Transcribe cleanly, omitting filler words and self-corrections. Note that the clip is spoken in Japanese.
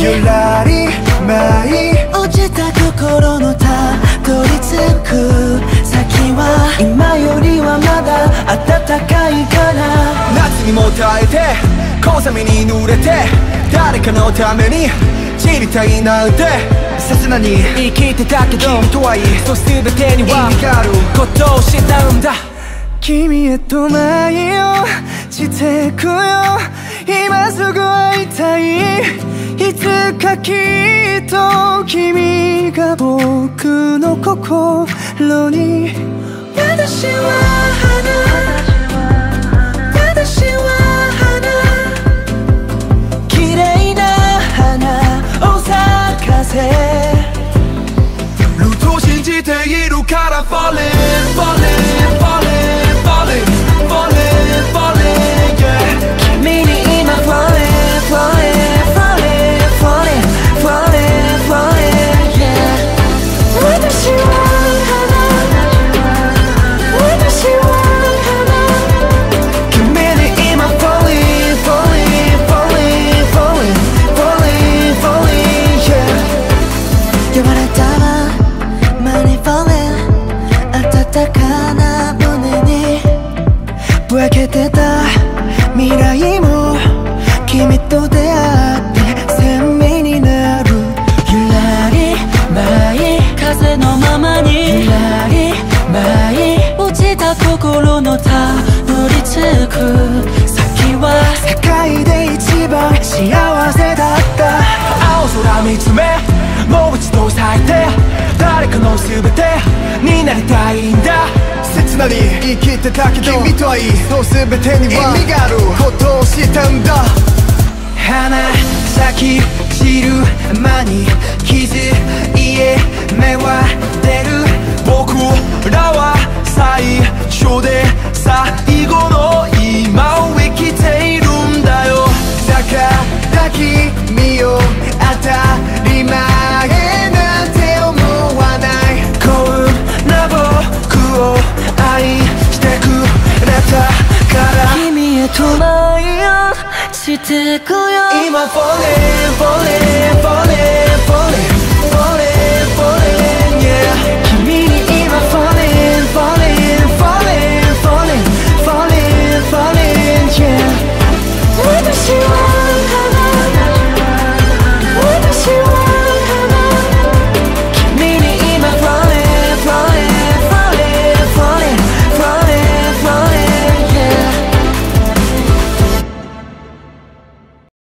ゆらり舞い落ちた心のたどり着く先は今よりはまだ暖かいから夏にも耐えて小雨に濡れて誰かのために散りたいなんて切なに生きてたけど君とはいいそ全てには意味があることを知ったんだ君へと舞いをしてくよ今すぐ会いたいいつかきっと君が僕の心に私は花私は花綺麗な花を咲かせルートを信じているから Falling, falling, falling, falling, falling, falling, yeah 君に今 Falling, falling, falling, falling, falling, falling, yeah 私は花私は花君に今 Falling, falling, falling, falling, falling, falling, yeah 柔らかなMoney falling 暖かな胸にぼやけてた未来も君と出会って鮮明になるゆらり舞い風のままにゆらり舞い落ちた心のたどり着く先は世界で一番幸せだった青空見つめもう一度咲いて誰かの全てになりたいんだ切なに生きてたけど君とはいいそ全てには意味があることを知ったんだ花咲き散る間に傷癒え芽は出る僕らは最初で最後の今を生きているんだよだから君を当たり前なんて思わないこんな僕を愛してくれたから君へと舞いをしてくよ今 Falling, falling